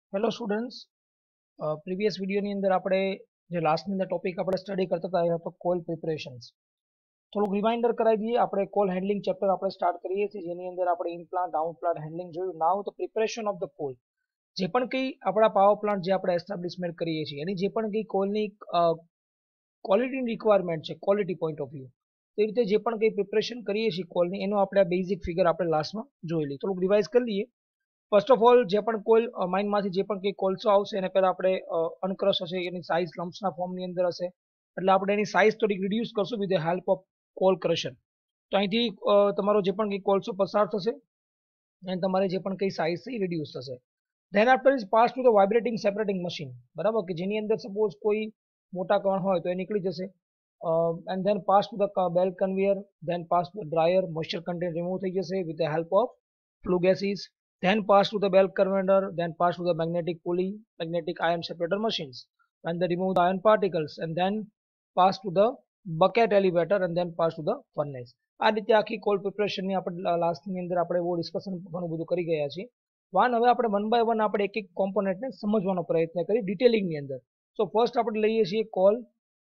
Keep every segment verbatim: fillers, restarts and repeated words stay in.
Hello students, previous વિડીયોની અંદર આપણે જે લાસ્ટની અંદર ટોપિક આપણે સ્ટડી કરતા હતા એ હતો કોલ પ્રિપરેશન્સ. થોડુંક રિમાઇન્ડર કરાવી દઈએ. આપણે કોલ હેન્ડલિંગ ચેપ્ટર આપણે સ્ટાર્ટ કરીએ છીએ, જેની અંદર આપણે in plant out plant handling જોયું. Now the preparation of the coal. જે પણ કંઈ આપણા પાવર પ્લાન્ટ જે આપણે એસ્ટાબ્લિશમેન્ટ કરીએ છીએ એની જે પણ કંઈ કોલની ક્વોલિટીની રિક્વાયરમેન્ટ છે, ક્વોલિટી પોઈન્ટ ઓફ વ્યૂ, તે રીતે જે પણ કંઈ પ્રિપરેશન કરીએ છીએ કોલની, એનો આપણે આ બેઝિક ફિગર આપણે લાસ્ટમાં જોઈ લઈએ. થોડુંક રિવાઇઝ કરી લઈએ. ફર્સ્ટ ઓફ ઓલ, જે પણ કોલ માઇન્ડમાંથી જે પણ કંઈ કોલસો આવશે એને પહેલાં આપણે અનક્રશ હશે, એની સાઇઝ લમ્પ્સના ફોર્મની અંદર હશે, એટલે આપણે એની સાઇઝ થોડીક રિડ્યુસ કરશું with the help of coal crusher. તો અહીંથી તમારો જે પણ કંઈ કોલસો પસાર થશે અને તમારે જે પણ કંઈ સાઇઝ છે એ રિડ્યુસ થશે. Then after is pass to the vibrating separating machine, બરાબર, કે જેની અંદર સપોઝ કોઈ મોટા કણ હોય તો એ નીકળી જશે. And then pass to the belt conveyor, then pass to the dryer, moisture content remove થઈ જશે with the help of flue gases. Then pass to the belt converter, then pass to the magnetic pulley, magnetic ion separator machines, and they remove the ion particles, and then pass to the bucket elevator, and then pass to the furnace. આ રીતે આખી call પ્રિપરેશનની આપણે લાસ્ટની અંદર આપણે બહુ discussion ઘણું બધું કરી ગયા છીએ. વન હવે આપણે વન બાય વન આપણે એક એક કોમ્પોનેન્ટને સમજવાનો પ્રયત્ન કરી ડિટેલિંગની અંદર. સો ફર્સ્ટ આપણે લઈએ છીએ કોલ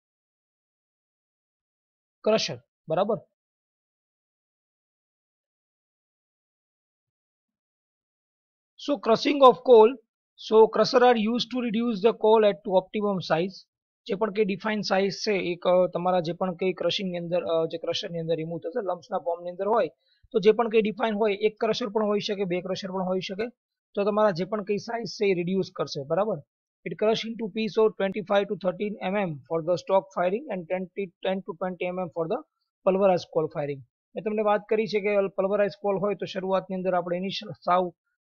ક્રશર, બરાબર. So crushing of coal, so crusher are used to reduce the coal at to optimum size. જે પણ કંઈ ડિફાઇન સાઇઝ છે એક તમારા જે પણ કંઈ ક્રશિંગની અંદર જે ક્રશરની અંદર રિમૂવ થશે લમ્પ્સના ફોર્મની અંદર હોય તો જે પણ કંઈ ડિફાઇન હોય, એક ક્રશર પણ હોઈ શકે, બે ક્રશર પણ હોઈ શકે, તો તમારા જે પણ કંઈ સાઇઝ છે એ રિડ્યુસ કરશે, બરાબર. It crush in to piece of twenty five to thirteen mm for the stoke firing and ten to twenty mm for the pulverise coal firing. મેં તમને વાત કરી છે કે પલ્વરાઇઝ કોલ હોય તો શરૂઆતની અંદર આપણે ઇનિશિયલ સાવ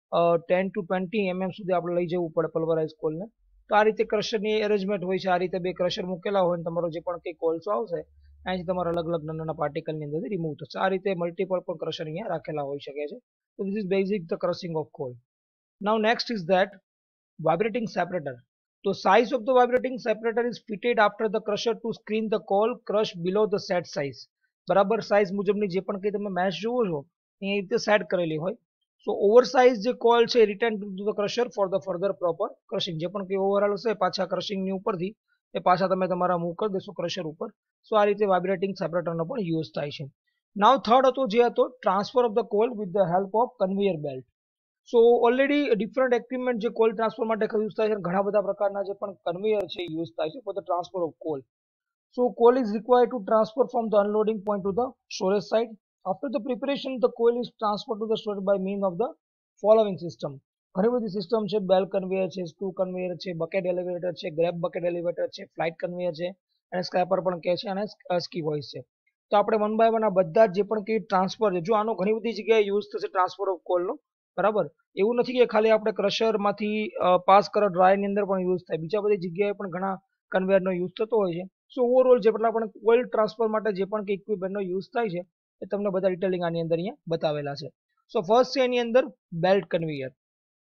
ટેન ટુ ટ્વેન્ટી એમએમ સુધી આપણે લઈ જવું પડે પલ્વરાઇઝ કોલને. તો આ રીતે ક્રશરની એરેન્જમેન્ટ હોય છે. આ રીતે બે ક્રશર મૂકેલા હોય અને તમારો જે પણ કંઈ કોલસો આવશે અહીંથી તમારા અલગ અલગ નાના પાર્ટિકલની અંદરથી રિમૂવ થશે. આ રીતે મલ્ટિપલ પણ ક્રશર અહીંયા રાખેલા હોઈ શકે છે. તો this is basic the crushing of coal. Now next is that vibrating separator. તો size of the vibrating separator is fitted after the crusher to screen the coal crush below the set size. બરાબર, size મુજબની જે પણ કંઈ તમે mesh જુઓ છો એ રીતે સેટ કરેલી હોય. સો ઓવરસાઇઝ જે કોલ છે return to the crusher for the further proper crushing. જે પણ કંઈ ઓવરઓલ હશે પાછા ક્રશિંગની ઉપરથી એ પાછા તમે તમારા મૂવ કરી દેશો ક્રશર ઉપર. સો આ રીતે વાઇબ્રેટિંગ સેપરેટરનો પણ યુઝ થાય છે. નાવ થર્ડ હતો જે હતો transfer of the coal with the help of conveyor belt. So already different equipment જે કોલ ટ્રાન્સફર માટે યુઝ થાય છે, ઘણા બધા પ્રકારના જે પણ કન્વેયર છે યુઝ થાય છે for the transfer of coal. So coal is required to transfer from the unloading point to the storage site. After the preparation, the coil is transferred to the storage by means of the following system. ઘણી બધી system છે. Belt conveyor છે, screw conveyor છે, bucket elevator છે, grab bucket elevator છે, flight conveyor છે, અને scraper પણ કહે છે, અને સ્કી વોઇસ છે. તો આપણે વન બાય વન આ બધા જે પણ કંઈ ટ્રાન્સફર છે, જો આનો ઘણી બધી જગ્યાએ યુઝ થશે ટ્રાન્સફર ઓફ કોલનો, બરાબર. એવું નથી કે ખાલી આપણે ક્રશરમાંથી પાસ કરો ડ્રાયરની અંદર પણ યુઝ થાય, બીજા બધી જગ્યાએ પણ ઘણા કન્વેયરનો યુઝ થતો હોય છે. સો ઓવરઓલ જેટલા પણ કોઇલ ટ્રાન્સફર માટે જે પણ કંઈ ઇક્વિપમેન્ટનો યુઝ થાય છે એ તમને બધા ડિટેલિંગ આની અંદર અહીંયા બતાવેલા છે. સો ફર્સ્ટ છે એની અંદર બેલ્ટ કન્વેયર.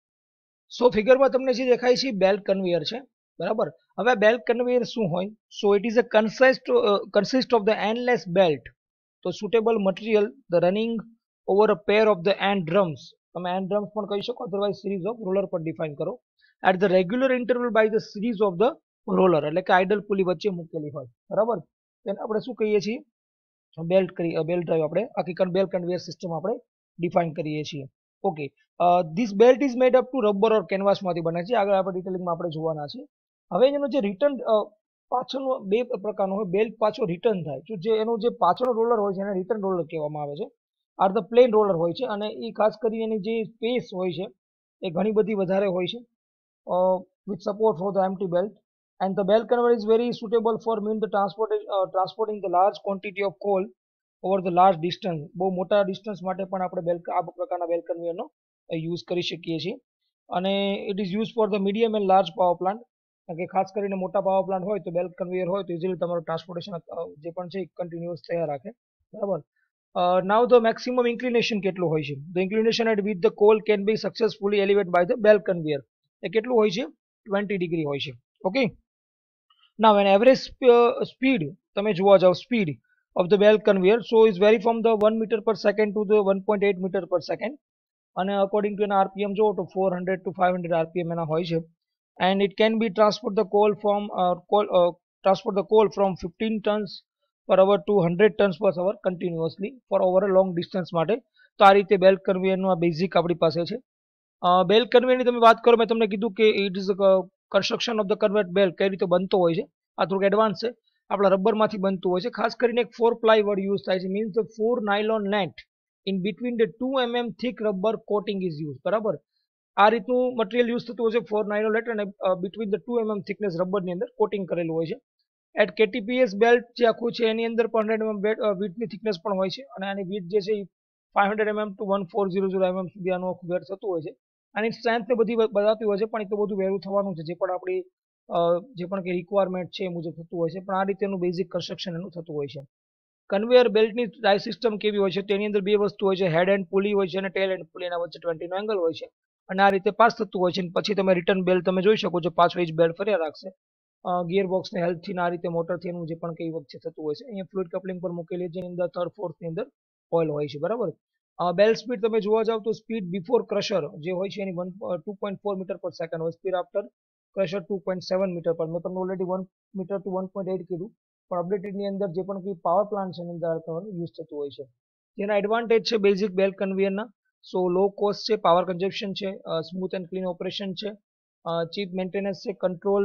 સો ફિગરમાં તમને જે દેખાય છે બેલ્ટ કન્વેયર છે, બરાબર. હવે બેલ્ટ કન્વેયર શું હોય? So it is a consist consist of the endless belt. તો suitable material the running over a pair of the end drums. તમે એન્ડ ડ્રમ્સ પણ કહી શકો, અધરવાઇઝ સિરીઝ ઓફ રોલર પર ડિફાઇન કરો at the regular interval by the series of the roller, એટલે કે idle pulley વચ્ચે મૂકેલી હોય, બરાબર. તેને આપણે શું કહીએ છીએ? બેલ્ટ કરી બેલ્ટ ડ્રાઈવ આપણે આખી બેલ્ટ કન્વેયર સિસ્ટમ આપણે ડિફાઇન કરીએ છીએ. Okay, this belt is made up to rubber or કેનવાસમાંથી બને છે. આગળ આપણે ડિટેલિંગમાં આપણે જોવાના છે. હવે એનો જે રિટર્ન પાછળનો બે પ્રકારનો હોય, બેલ્ટ પાછો રિટર્ન થાય. તો જે એનો જે પાછળનો રોલર હોય છે એને રિટર્ન રોલર કહેવામાં આવે છે. આર ધ પ્લેન રોલર હોય છે, અને એ ખાસ કરીને એની જે સ્પેસ હોય છે એ ઘણી બધી વધારે હોય છે with support for the empty belt. And the belt conveyor is very suitable for mean the transport uh, transporting the large quantity of coal over the large distance. બહુ મોટા ડિસ્ટન્સ માટે પણ આપણે બેલ્ટ આ પ્રકારના બેલ્ટ કન્વેયરનો યુઝ કરી શકીએ છીએ. અને it is use for the medium and large power plant. કારણ કે ખાસ કરીને મોટા પાવર પ્લાન્ટ હોય તો બેલ્ટ કન્વેયર હોય તો ઇઝીલી તમારું ટ્રાન્સપોર્ટેશન જે પણ છે કન્ટિન્યુઅસ થયા રાખે, બરાબર. નાવ ધ મેક્સિમમ ઇન્ક્લિનેશન કેટલું હોય છે? The inclination at with the coal can be successfully elevate by the belt conveyor. એ કેટલું હોય છે? ટ્વેન્ટી ડિગ્રી હોય છે. Okay. Now an average uh, speed, તમે જોવા જાવ speed of the belt conveyor, so is vary from the one meter per second to the one point eight meter per second. અને અકોર્ડિંગ ટુ એના RPM જો તો four hundred to five hundred RPM એના હોય છે. and it can be transport the coal from uh, coal uh, transport the coal from fifteen tons per hour to one hundred tons per hour continuously for over a long distance માટે. તો આ રીતે belt conveyor નું આ basic આપણી પાસે છે. Belt conveyor ની તમે વાત કરો, મેં તમને કીધું કે it is construction of the conveyor belt કઈ રીતે બનતો હોય છે. આ થોડુંક એડવાન્સ છે, આપણા રબરમાંથી બનતું હોય છે. ખાસ કરીને એક ફોર પ્લાય વર્ડ યુઝ થાય છે, means the four nylon net in between the two MM thick rubber coating is use. બરાબર, આ રીતનું મટીરિયલ યુઝ થતું હોય છે ફોર નાયલોન નેટ, અને between the two MM thickness રબરની અંદર કોટિંગ કરેલું હોય છે. એટ કેટીપીએસ બેલ્ટ જે આખું છે એની અંદર પણ હંડ્રેડ એમએમ વિડ્થની થિકનેસ પણ હોય છે, અને આની વિડ્થ જે છે એ five hundred MM to one four zero zero MM સુધી આનું આખું વેર થતું હોય છે. આની સ્ટ્રેન્થ ને બધી બતાવતી હોય છે, પણ એ તો બધું વેરું થવાનું છે, જે પણ આપણી જે પણ કે રિક્વાયરમેન્ટ છે એ મુજબ થતું હોય છે. પણ આ રીતેનું બેઝિક કન્સ્ટ્રક્શન એનું થતું હોય છે. કન્વેયર બેલ્ટની ટાઈ સિસ્ટમ કેવી હોય છે, તેની અંદર બે વસ્તુ હોય છે, હેડ એન્ડ પુલી હોય છે અને ટેલ એન્ડ પુલી, એના વચ્ચે ટ્વેન્ટી નો એંગલ હોય છે, અને આ રીતે પાસ થતું હોય છે. પછી તમે રિટર્ન બેલ્ટ તમે જોઈ શકો છો, પાછો એ જ બેલ્ટ ફર્યા રાખશે. ગિયર બોક્સને હેલ્પથી આ રીતે મોટરથી એનું જે પણ કઈ વચ્ચે થતું હોય છે. અહીંયા ફ્લુઇડ કપલિંગ પર મૂકેલી, જેની અંદર થર્ડ ફોર્થની અંદર ઓઇલ હોય છે. બરાબર, બેલ્ટ સ્પીડ તમે જોવા જાવ તો સ્પીડ બિફોર ક્રશર જે હોય છે એની one two point four meter per second હોય, speed after crusher two point seven meter per. મેં તમને already one meter two one point eight કીધું, પણ અપડેટેડની અંદર જે પણ કંઈ પાવર પ્લાન્ટ છે એની અંદર યુઝ થતું હોય છે. જેના એડવાન્ટેજ છે બેઝિક બેલ્ટ કન્વેયરના, સો લો કોસ્ટ છે, પાવર કન્ઝપ્શન છે, સ્મૂથ એન્ડ ક્લીન ઓપરેશન છે, ચીપ મેન્ટેનન્સ છે, control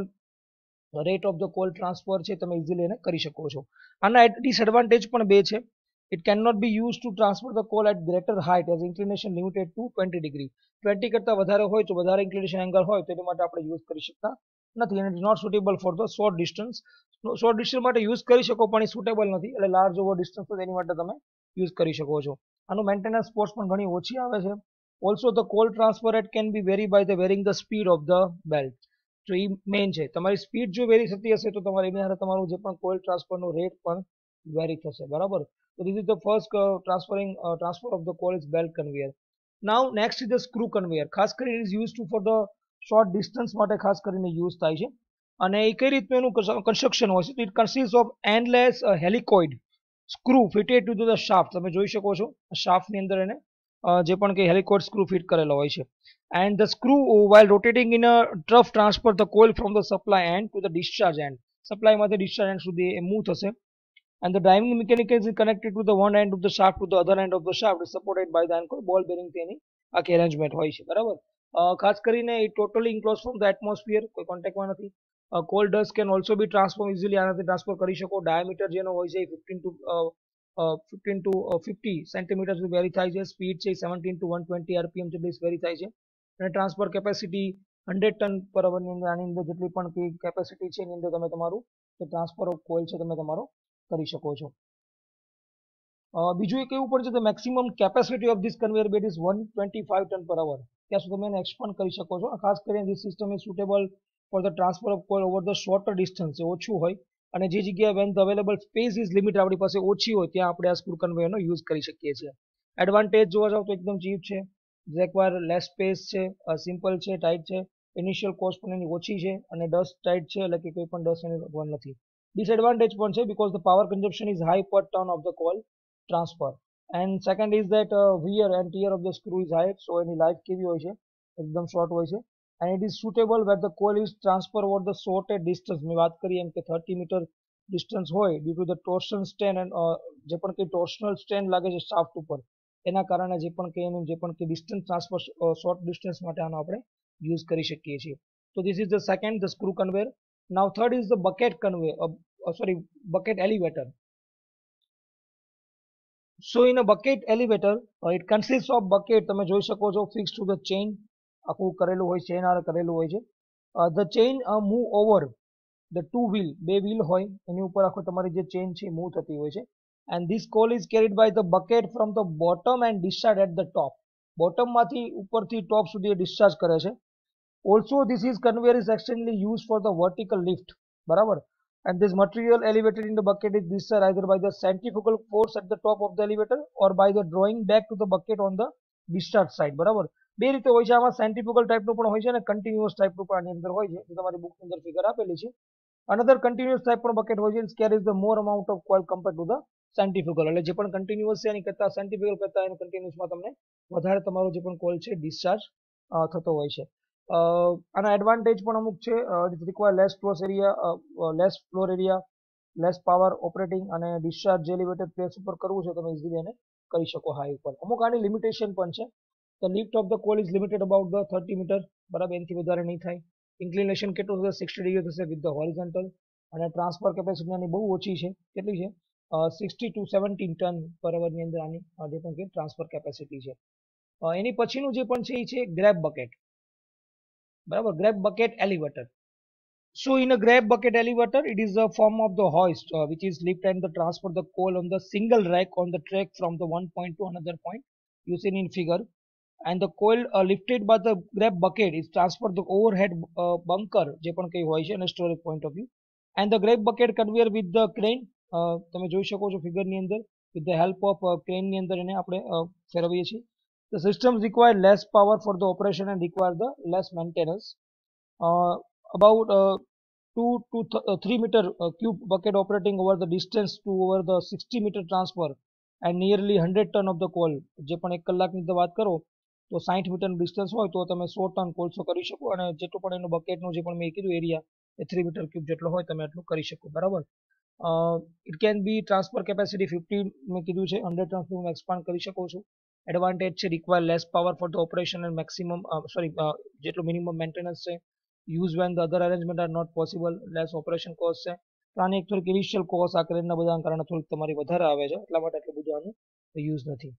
rate of the coal transfer છે, તમે ઇઝીલી એને કરી શકો છો. આના ડિસએડવાન્ટેજ પણ બે છે. It cannot be used to transfer the coal at greater height as inclination limited to twenty degree. twenty કરતા વધારે હોય તો વધારે inclination angle હોય તો એના માટે આપણે યુઝ કરી શકતા નથી, and it is not suitable for the short distance. Short distance માટે યુઝ કરી શકો પણ એ સુટેબલ નથી, એટલે લાર્જ ઓવર ડિસ્ટન્સ તો એની માટે તમે યુઝ કરી શકો છો. આનું મેન્ટેનન્સ કોસ્ટ પણ ઘણી ઓછી આવે છે. Also the coal transfer rate can be vary by the varying the speed of the belt. તો એ મેઇન છે, તમારી સ્પીડ જો વેરી થતી હશે તો તમારે એની સાથે તમારું જે પણ કોલ ટ્રાન્સફરનો રેટ પણ વેરી થશે. બરાબર, so this is the first uh, transferring uh, transfer of the coal is belt conveyor. Now next is the screw conveyor. ખાસ કરીને is used to for the short distance માટે ખાસ કરીને use થાય છે. અને એ કઈ રીતનું એનું કન્સ્ટ્રક્શન હોય છે, it consist of endless helicoid screw fitted to the shaft. તમે જોઈ શકો છો શાફ્ટની અંદર એને જે પણ કે હેલિકોઇડ સ્ક્રૂ ફિટ કરેલો હોય છે. And the screw while rotating in a trough transfer the coil from the supply end to the discharge end. સપ્લાયમાંથી ડિસ્ચાર્જ એન્ડ સુધી એ મૂવ થશે. And the driving mechanism is connected to the one end of the shaft to the other end of the shaft is supported by the anchor ball bearing તેની આખી arrangement હોય છે. બરાબર, ખાસ કરીને એ totally enclose from the atmosphere, કોઈ કોન્ટેક્ટમાં નથી. Coal dust can also be transform easily, આનાથી ટ્રાન્સફર કરી શકો. ડાયામીટર જેનો હોય છે એ fifteen to fifteen to fifty centimeter સુધી વેરી થાય છે. સ્પીડ છે seventeen to one twenty RPM જેટલી વેરી થાય છે. અને ટ્રાન્સફર કેપેસિટી હંડ્રેડ ટન પર અવરની અંદર આની અંદર જેટલી પણ કેપેસિટી છે એની અંદર તમે તમારું જે ટ્રાન્સફર ઓફ કોઇલ છે તમે તમારો કરી શકો છો. બીજું એક એવું પણ છે કે maximum capacity of this conveyor belt is one twenty five ton per hour. ત્યાં સુધી તમે એને એક્સપાન્ડ કરી શકો છો. ખાસ કરીને this system is suitable for the transfer of coil over the shorter distance, ઓછું હોય અને જે જગ્યાએ when the available space is limit આપણી પાસે ઓછી હોય ત્યાં આપણે આ સ્ક્રૂ કન્વેયરનો યુઝ કરી શકીએ છીએ. એડવાન્ટેજ જોવા જાવ તો એકદમ ચીપ છે, રિક્વાયર લેસ સ્પેસ છે, સિમ્પલ છે, ટાઈટ છે, ઇનિશિયલ કોસ્ટ પણ એની ઓછી છે, અને ડસ્ટ ટાઈટ છે, એટલે કે કોઈ પણ ડસ્ટ એની વન નથી. Disadvantage પણ છે because the power consumption is high per ton of the coil transfer, and second is that uh, wear and tear of the screw is high, so એની લાઈફ કેવી હોય છે એકદમ શોર્ટ હોય છે. and it is suitable where the coil is transfer over the shorted distance. મેં વાત કરી એમ કે થર્ટી મીટર ડિસ્ટન્સ હોય due to the torsion strain and જે પણ કંઈ ટોર્શનલ સ્ટ્રેન લાગે છે શાફ્ટ ઉપર, એના કારણે જે પણ કંઈ એનું જે પણ કંઈ ડિસ્ટન્સ ટ્રાન્સફર શોર્ટ ડિસ્ટન્સ માટે આનો આપણે યુઝ કરી શકીએ છીએ. તો this is the second, the screw conveyor. Now third is the bucket conveyor, uh, uh, sorry, bucket elevator. So in a bucket elevator, uh, it consists of bucket, તમે જોઈ શકો છો fixed to the chain, આખું કરેલું હોય, chain આરે કરેલું હોય છે. The chain uh, move over the two wheel, બે wheel હોય એની ઉપર આખો તમારી જે ચેન છે મૂવ થતી હોય છે. And this coal is carried by the bucket from the bottom and discharged at the top. Bottom માંથી ઉપરથી ટોપ સુધી ડિસ્ચાર્જ કરે છે. Also this is conveyor is extensively used for the vertical lift. બરાબર, and this material elevated in the bucket is discharged either by the centrifugal force at the top of the elevator or by the drawing back to the bucket on the discharge side. બરાબર, બે રીતે હોય છે આમાં, centrifugal ટાઈપનું પણ હોય છે અને કન્ટિન્યુઅસ ટાઈપનું પણ આની અંદર હોય છે, જે તમારી બુકની અંદર ફિગર આપેલી છે. અનધર કન્ટિન્યુઅસ ટાઈપ પણ બકેટ હોય છે, carries the more amount of coil compared to the centrifugal, એટલે જે પણ કન્ટિન્યુઅસ છે એની કરતા સેન્ટ્રીફ્યુગલ કરતા એનું કન્ટિન્યુઅસમાં તમને વધારે તમારો જે પણ કોલ છે ડિસ્ચાર્જ થતો હોય છે. આના એડવાન્ટેજ પણ અમુક છે. It require less floor area less floor area less power operating અને ડિસ્ચાર્જ જે એલિવેટેડ પ્લેસ ઉપર કરવું છે તમે ઇઝીલી એને કરી શકો હાઈ ઉપર. અમુક આની લિમિટેશન પણ છે. The lift of the coal is limited about the thirty meter, બરાબર, એનાથી વધારે નહીં થાય. ઇન્ક્લિનેશન કેટલું થશે? સિક્સટી ડિગ્રી થશે વિથ ધ હોરિઝોન્ટલ. અને ટ્રાન્સફર કેપેસિટી આની બહુ ઓછી છે. કેટલી છે? સિક્સટી ટુ સેવન્ટીન ટન પર અવરની અંદર આની જે પણ કે ટ્રાન્સફર કેપેસિટી છે. એની પછીનું જે પણ છે એ છે ગ્રેબ બકેટ, બરાબર, grab bucket elevator. So in a grab bucket elevator, it is a form of the hoist uh, which is lift and the transfer the coal on the single rack on the track from the one point to another point. You see in figure, and the coal uh, lifted by the grab bucket is transferred the overhead uh, bunker જે પણ કઈ હોય છે અને storage point of view, and the grab bucket conveyor with the crane. uh, તમે જોઈ શકો છો ફિગર ની અંદર, with the help of uh, crane ની અંદર એને આપણે ફેરવીએ છીએ. The systems require less power for the operation and require the less maintenance. Uh, about uh, two to th uh, three meter uh, cube bucket operating over the distance to over the sixty meter transfer and nearly one hundred ton of the coal. જે પણ એક કલાકની તો વાત કરો તો સાઠ મીટરનું distance હોય તો તમે સો ટન કોલસો કરી શકો, અને જેટલું પણ એનું બકેટનું જે પણ મેં કીધું એરિયા એ થ્રી મીટર ક્યુબ જેટલો હોય તમે એટલું કરી શકો, બરાબર. It can be transfer capacity fifty મેં કીધું છે, હંડ્રેડ ટન સુધી એક્સપાન્ડ કરી શકો છો. એડવાન્ટેજ છે require less power for the operation and maximum sorry જેટલું મિનિમમ મેન્ટેનન્સ છે. Use when the other arrangement are not possible. Less operation cost છે. તો આની એક થોડીક ઇનિશિયલ કોસ્ટ આ ક્રેનના બધાના કારણે થોડીક તમારી વધારે આવે છે, એટલા માટે એટલું બધું આનું યુઝ નથી.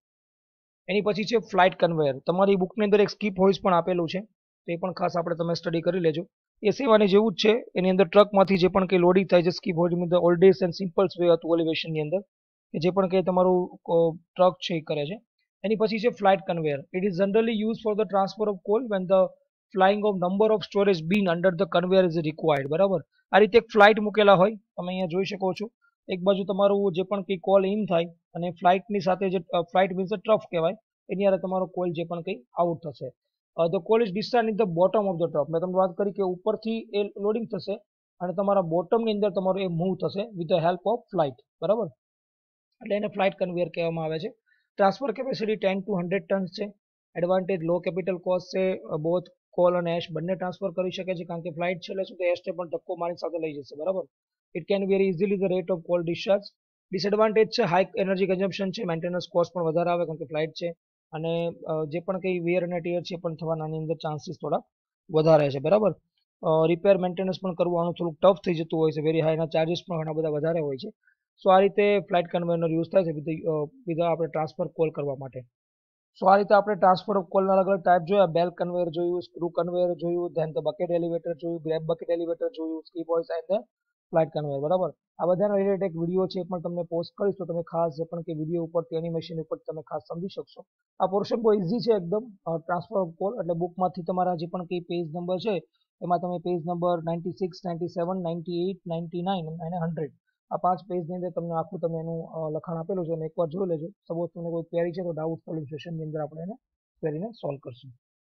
એની પછી છે ફ્લાઇટ કન્વેયર. તમારી બુકની અંદર એક સ્કીપ હોઇસ પણ આપેલું છે, તો એ પણ ખાસ આપણે તમે સ્ટડી કરી લેજો. એ સેવાની જેવું જ છે. એની અંદર ટ્રકમાંથી જે પણ કંઈ લોડિંગ થાય છે skip hoist the oldest and simplest way હતું એલિવેશનની અંદર, કે જે પણ કંઈ તમારું ટ્રક છે એ કરે છે. એની પછી છે flight conveyor. It is generally use for the transfer of coal when the flying of number of storage bin under the conveyor is required, બરાબર. આ રીતે એક ફ્લાઇટ મૂકેલા હોય, તમે અહીંયા જોઈ શકો છો. એક બાજુ તમારું જે પણ કંઈ કોલ ઇન થાય અને ફ્લાઇટની સાથે જે ફ્લાઇટ મીન્સ ટ્રફ કહેવાય, એની અંદર તમારો કોલ જે પણ કંઈ આઉટ થશે. The coal is discharge in the bottom of the trough. મેં તમને વાત કરી કે ઉપરથી એ લોડિંગ થશે અને તમારા બોટમની અંદર તમારું એ મૂવ થશે with the help of flight, બરાબર. એટલે એને ફ્લાઇટ કન્વેયર કહેવામાં આવે છે. Transfer capacity ten to hundred tons છે. એડવાન્ટેજ લો કેપિટલ કોસ્ટ છે. બોથ કોલ અને એશ બંને ટ્રાન્સફર કરી શકે છે, કારણ કે ફ્લાઇટ છે એટલે શું તો એશને પણ ધક્કો મારી સાથે લઈ જશે, બરાબર. It can vary easily the rate of coal discharge. Disadvantage છે હાઈ એનર્જી કન્ઝમ્પશન છે. મેન્ટેનન્સ કોસ્ટ પણ વધારે આવે કારણ કે ફ્લાઇટ છે, અને જે પણ કંઈ વેર અને ટીયર છે પણ થવાના આની અંદર ચાન્સીસ થોડા વધારે છે, બરાબર. રિપેર મેન્ટેનન્સ પણ કરવું આનું થોડુંક ટફ થઈ જતું હોય છે, વેરી હાઈ. એના ચાર્જીસ પણ ઘણા બધા વધારે હોય છે. સો આ રીતે ફ્લાઇટ કન્વેયરનો યુઝ થાય છે વિથ વિથ આપણે ટ્રાન્સફર કોલ કરવા માટે. સો આ રીતે આપણે ટ્રાન્સફર ઓફ કોલના અલગ અલગ ટાઈપ જોયા. બેલ કન્વેયર જોયું, સ્ક્રૂ કન્વેયર જોયું, ધેન ધ બકેટ એલિવેટર જોયું, ગ્રેબ બકેટ એલિવેટર જોયું, skip hoist and the flight conveyor, બરાબર. આ બધાના રિલેટેડ એક વિડીયો છે, એ પણ તમને પોસ્ટ કરીશ તો તમે ખાસ જે પણ કે વિડીયો ઉપરથી એનિમેશન ઉપર તમે ખાસ સમજી શકશો. આ પોર્શન બહુ ઇઝી છે એકદમ, ટ્રાન્સફર ઓફ કોલ. એટલે બુકમાંથી તમારા જે પણ કંઈ પેજ નંબર છે એમાં તમે page number ninety six, ninety seven, ninety eight, ninety nine અને હંડ્રેડ આ પાંચ પેજની અંદર તમને આખું તમે એનું લખાણ આપેલું છે, અને એકવાર જોઈ લેજો. સપોઝ તમને કોઈ ક્વેરી છે તો ડાઉટ સોલ્યુશન સેશનની અંદર આપણે એને ક્વેરીને સોલ્વ કરશું.